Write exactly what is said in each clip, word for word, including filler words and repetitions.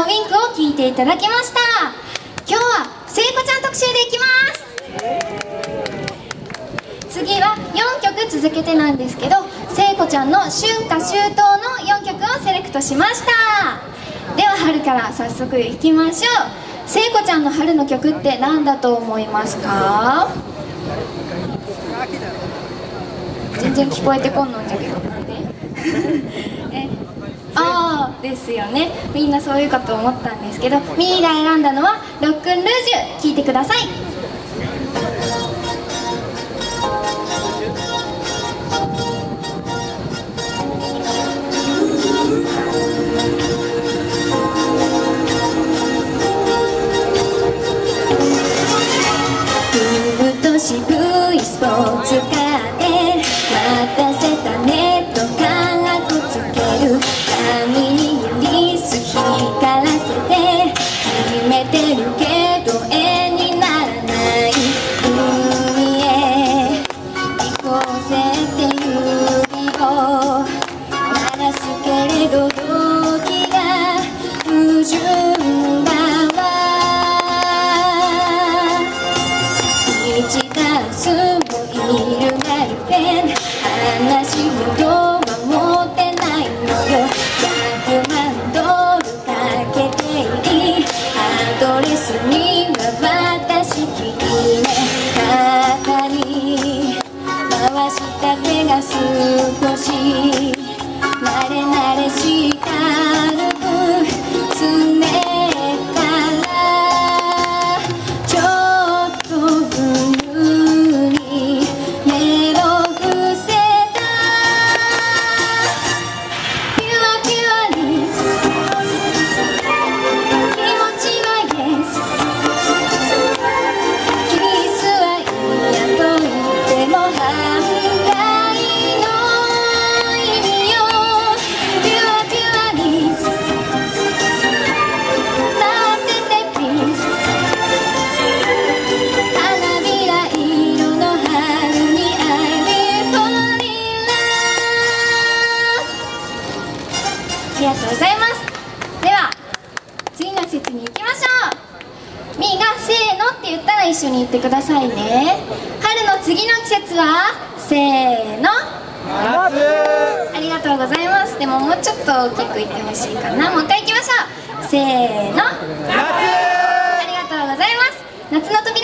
ウィンクを聴いていただきました。今日は聖子ちゃん特集でいきます。次はよんきょく続けてなんですけど、聖子ちゃんの春夏秋冬のよんきょくをセレクトしました。では春から早速いきましょう。聖子ちゃんの春の曲って何だと思いますか？全然聞こえてこんのんじゃけどなんでえああですよね。みんなそういうかと思ったんですけど、ミーが選んだのはロックンルージュ。聴いてください。渋いスポーツカーで待たせたねとカッコつける。髪にリース光らせて決めてるけど絵にならない海へ行こうぜって指を鳴らすけれど時が不純だわ。すごいるなるペン話ほどは持ってないのよ。ひゃくまんドルかけていいアドレスには私きりね。肩に回した手が少し慣れ慣れしたるくつねたらちょっとブありがとうございます。では次の季節に行きましょう。みーがせーのって言ったら一緒に言ってくださいね。春の次の季節はせーの夏。ありがとうございます。でももうちょっと大きく言ってほしいかな。もう一回行きましょう。せーの夏。ありがとうございます。夏の扉。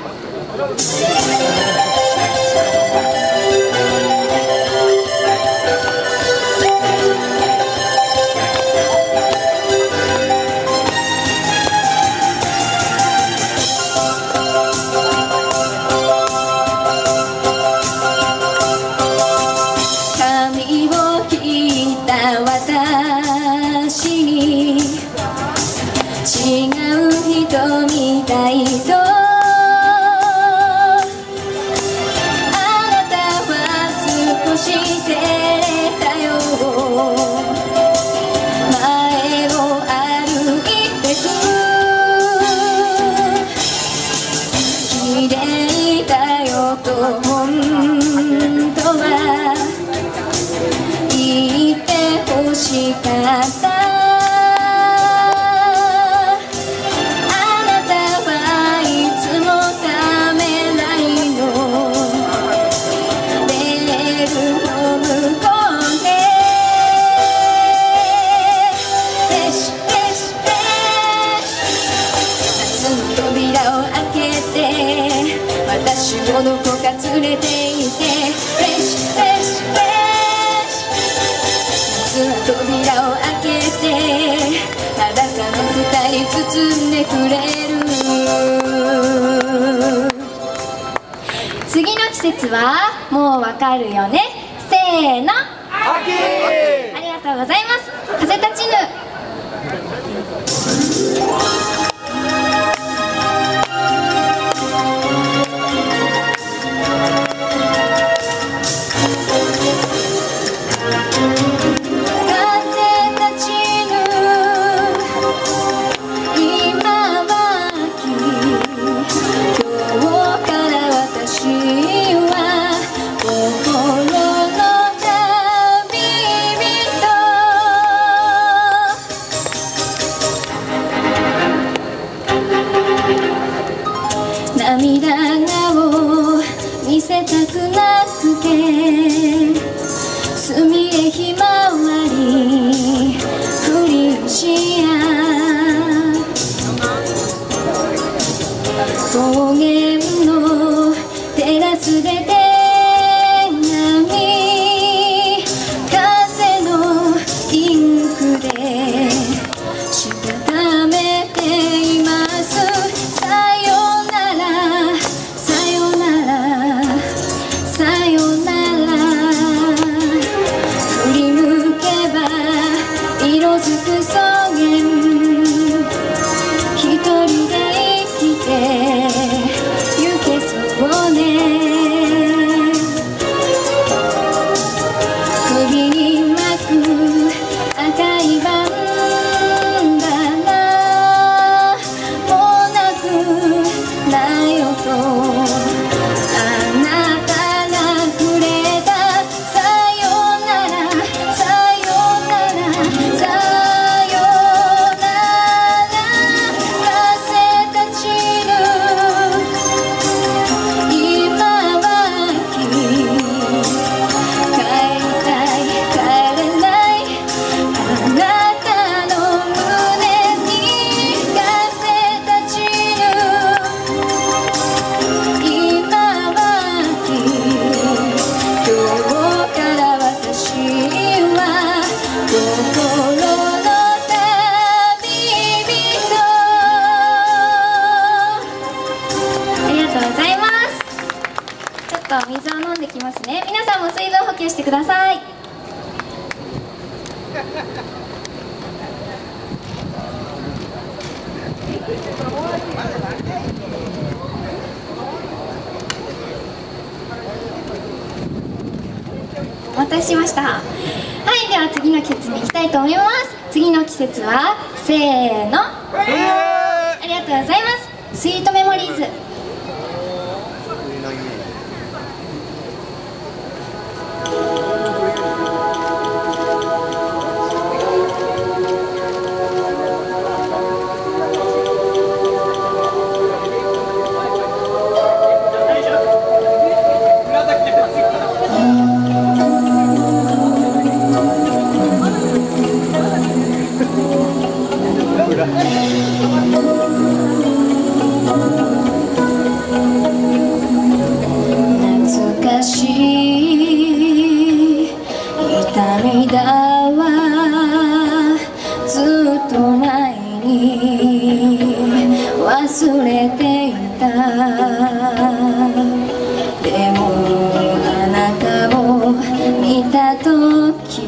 私に違う人みたいとあなたは少し照れたよ。前を歩いてく綺麗だよと本当は言って欲しかった。あなたはいつもためらいのレールを向こうでレシレシレシ夏の扉を開けて私をどこか連れて行ってレシレシレシ扉を開けて裸の二人包んでくれる。次の季節はもうわかるよね。せーの秋。ありがとうございます。風立ちぬ。 入してください。お待たせしました。はい、では次の季節に行きたいと思います。次の季節はせーの、ありがとうございます。スイートメモリーズ。懐かしい涙はずっと前に忘れていた。でもあなたを見たとき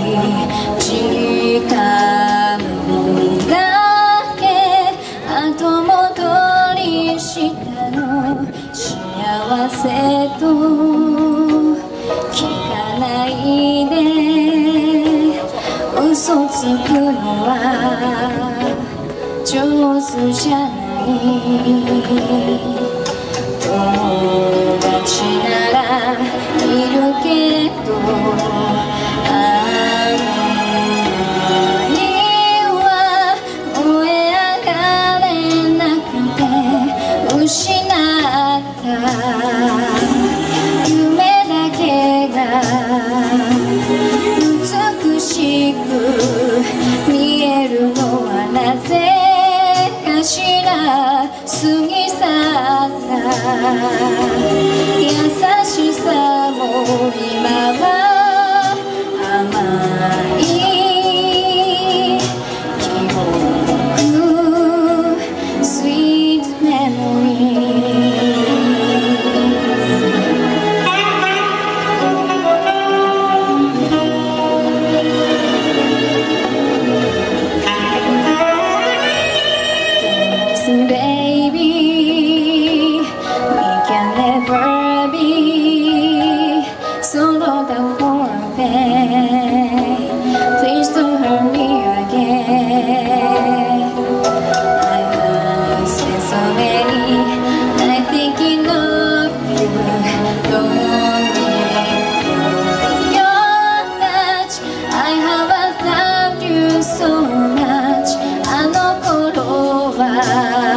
時間だけ後戻りしたの。幸せと聞かないで嘘つくのは上手じゃない。友達ならいるけどあんなには燃え上がれなくて失った夢だけが美しく見えるのはなぜかしら。過ぎ去った優しさも今は甘い記憶 Sweet memories。 Baby, we can never be solo down for a day. Please don't hurt me again. I have spent so many nights thinking of you, longing for your touch. I have loved you so much. あの頃は